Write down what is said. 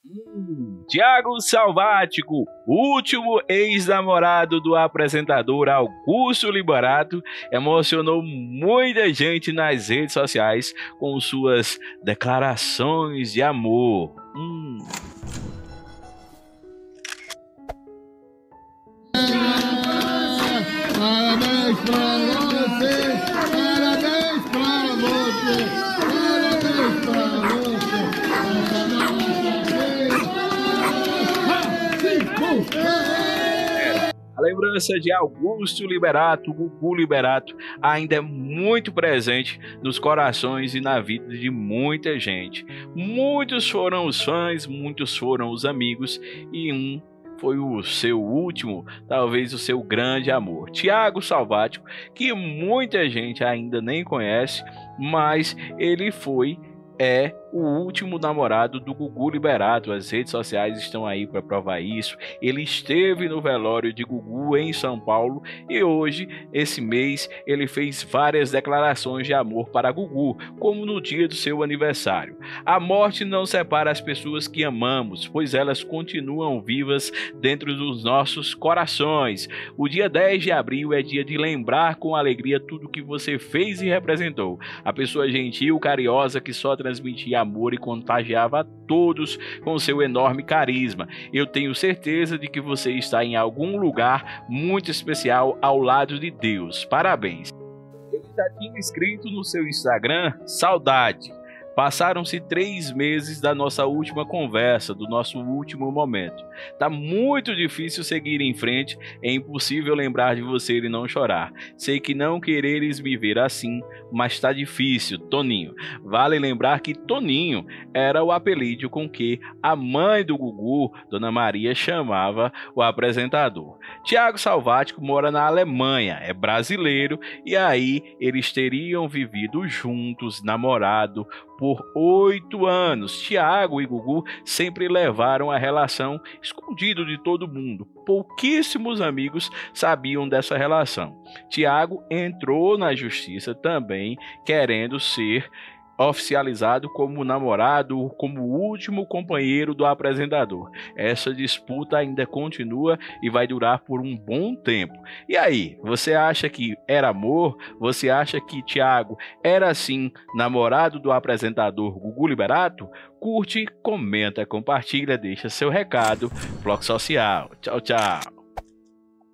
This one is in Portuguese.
Thiago Salvático, último ex-namorado do apresentador Augusto Liberato, emocionou muita gente nas redes sociais com suas declarações de amor. Parabéns pra você, parabéns pra você, parabéns pra você. A lembrança de Augusto Liberato, Gugu Liberato, ainda é muito presente nos corações e na vida de muita gente. Muitos foram os fãs, muitos foram os amigos e foi o seu último, talvez o seu grande amor. Thiago Salvático, que muita gente ainda nem conhece, mas ele é o último namorado do Gugu Liberato. As redes sociais estão aí para provar isso. Ele esteve no velório de Gugu em São Paulo e hoje, esse mês, ele fez várias declarações de amor para Gugu, como no dia do seu aniversário. A morte não separa as pessoas que amamos, pois elas continuam vivas dentro dos nossos corações. O dia 10 de abril é dia de lembrar com alegria tudo que você fez e representou. A pessoa gentil, carinhosa, que só transmitia amor e contagiava a todos com seu enorme carisma. Eu tenho certeza de que você está em algum lugar muito especial ao lado de Deus. Parabéns. Ele já tinha escrito no seu Instagram: saudade. Passaram-se 3 meses da nossa última conversa, do nosso último momento. Tá muito difícil seguir em frente, é impossível lembrar de você e não chorar. Sei que não quereres me ver assim, mas tá difícil, Toninho. Vale lembrar que Toninho era o apelido com que a mãe do Gugu, Dona Maria, chamava o apresentador. Thiago Salvático mora na Alemanha, é brasileiro, e aí eles teriam vivido juntos, namorado, por 8 anos. Thiago e Gugu sempre levaram a relação escondido de todo mundo. Pouquíssimos amigos sabiam dessa relação. Thiago entrou na justiça também, querendo ser oficializado como namorado, como o último companheiro do apresentador. Essa disputa ainda continua e vai durar por um bom tempo. E aí, você acha que era amor? Você acha que Thiago era sim namorado do apresentador Gugu Liberato? Curte, comenta, compartilha, deixa seu recado. Bloco Social. Tchau, tchau.